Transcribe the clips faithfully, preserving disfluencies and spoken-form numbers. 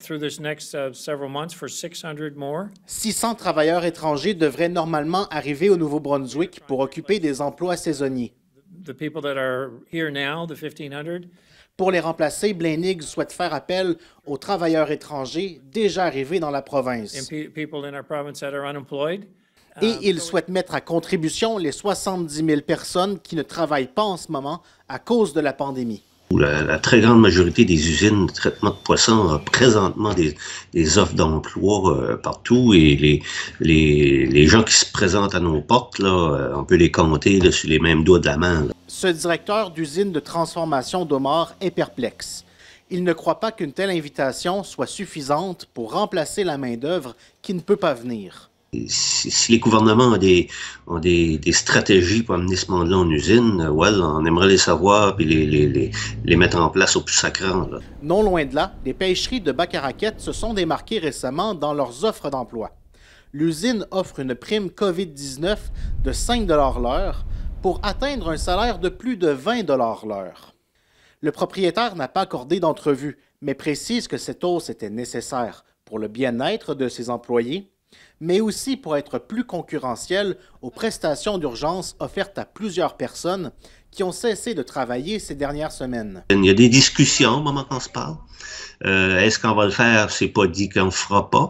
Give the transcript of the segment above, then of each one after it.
Through this next uh, several months for six hundred more. six cents travailleurs étrangers devraient normalement arriver au Nouveau-Brunswick pour occuper des emplois saisonniers. The people that are here now, the fifteen hundred. Pour les remplacer, Blaine Higgs souhaite faire appel aux travailleurs étrangers déjà arrivés dans la province. And pe people in our province that are unemployed. Et il souhaite mettre à contribution les soixante-dix mille personnes qui ne travaillent pas en ce moment à cause de la pandémie. La, la très grande majorité des usines de traitement de poissons ont présentement des, des offres d'emploi euh, partout et les, les, les gens qui se présentent à nos portes, là, euh, on peut les compter là, sur les mêmes doigts de la main. Là. Ce directeur d'usine de transformation d'homards est perplexe. Il ne croit pas qu'une telle invitation soit suffisante pour remplacer la main-d'œuvre qui ne peut pas venir. Si, si les gouvernements ont des, ont des, des stratégies pour amener ce monde-là en usine, well, on aimerait les savoir et les, les, les, les mettre en place au plus sacrant. Là. Non loin de là, les pêcheries de Bac-à-Raquette se sont démarquées récemment dans leurs offres d'emploi. L'usine offre une prime COVID dix-neuf de cinq dollars l'heure pour atteindre un salaire de plus de vingt dollars l'heure. Le propriétaire n'a pas accordé d'entrevue, mais précise que cette hausse était nécessaire pour le bien-être de ses employés, mais aussi pour être plus concurrentiel aux prestations d'urgence offertes à plusieurs personnes qui ont cessé de travailler ces dernières semaines. Il y a des discussions au moment qu'on se parle. Euh, Est-ce qu'on va le faire? C'est pas dit qu'on le fera pas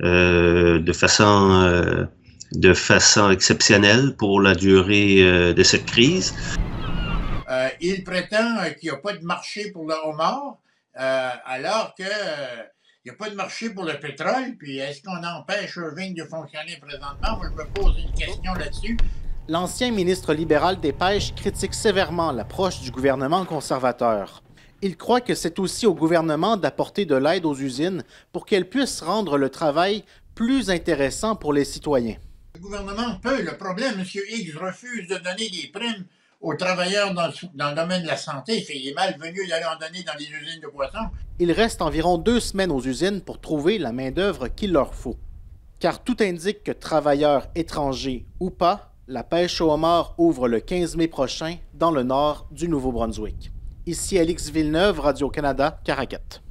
euh, de façon euh, de façon exceptionnelle pour la durée euh, de cette crise. Euh, il prétend qu'il n'y a pas de marché pour le homard, euh, alors que euh, il n'y a pas de marché pour le pétrole, puis est-ce qu'on empêche Irving de fonctionner présentement? Moi, je me pose une question là-dessus. L'ancien ministre libéral des Pêches critique sévèrement l'approche du gouvernement conservateur. Il croit que c'est aussi au gouvernement d'apporter de l'aide aux usines pour qu'elles puissent rendre le travail plus intéressant pour les citoyens. Le gouvernement peut. Le problème, M. Higgs refuse de donner des primes aux travailleurs dans le, dans le domaine de la santé. Il est malvenu d'aller en donner dans les usines de poissons. Il reste environ deux semaines aux usines pour trouver la main-d'œuvre qu'il leur faut. Car tout indique que travailleurs étrangers ou pas, la pêche au homard ouvre le quinze mai prochain dans le nord du Nouveau-Brunswick. Ici Alix Villeneuve, Radio-Canada, Caraquette.